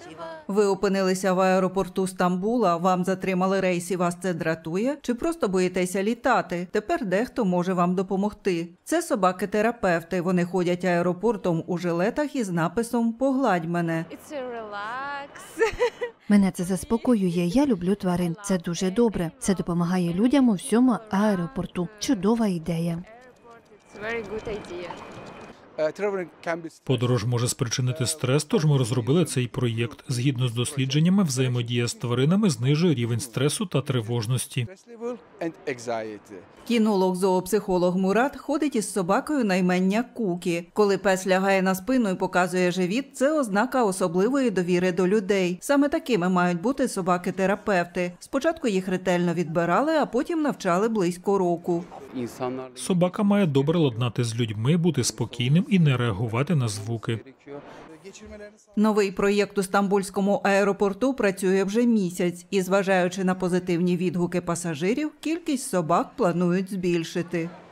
Ви опинилися в аеропорту Стамбула, вам затримали рейс і вас це дратує? Чи просто боїтеся літати? Тепер дехто може вам допомогти. Це собаки-терапевти. Вони ходять аеропортом у жилетах із написом «Погладь мене». Мене це заспокоює. Я люблю тварин. Це дуже добре. Це допомагає людям у всьому аеропорту. Чудова ідея. Подорож може спричинити стрес, тож ми розробили цей проєкт. Згідно з дослідженнями, взаємодія з тваринами знижує рівень стресу та тривожності. Кінолог-зоопсихолог Мурат ходить із собакою на ім'я Кукі. Коли пес лягає на спину і показує живіт, це ознака особливої довіри до людей. Саме такими мають бути собаки-терапевти. Спочатку їх ретельно відбирали, а потім навчали близько року. Собака має добре ладнати з людьми, бути спокійним і не реагувати на звуки. Новий проєкт у Стамбульському аеропорту працює вже місяць. І, зважаючи на позитивні відгуки пасажирів, кількість собак планують збільшити.